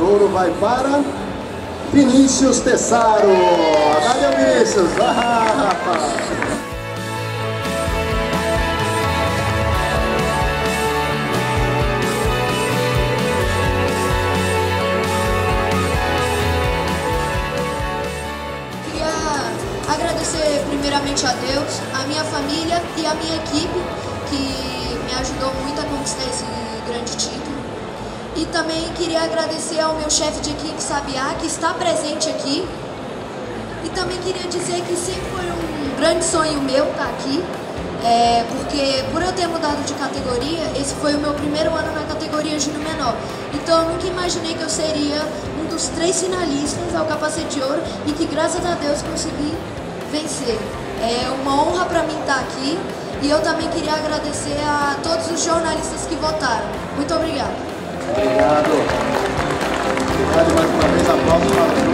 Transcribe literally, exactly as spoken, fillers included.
ouro vai para Vinícius Tessaro. Valeu, Vinícius. Ah, rapaz. Agradecer primeiramente a Deus, a minha família e a minha equipe, que me ajudou muito a conquistar esse grande título. E também queria agradecer ao meu chefe de equipe, Sabiá, que está presente aqui. E também queria dizer que sempre foi um grande sonho meu estar aqui, é, porque por eu ter mudado de categoria, esse foi o meu primeiro ano na categoria júnior menor. Então eu nunca imaginei que eu seria um dos três finalistas ao capacete de ouro e que graças a Deus consegui vencer. É uma honra para mim estar aqui e eu também queria agradecer a todos os jornalistas que votaram. Muito obrigada. Obrigado. Obrigado mais uma vez. Aplausos para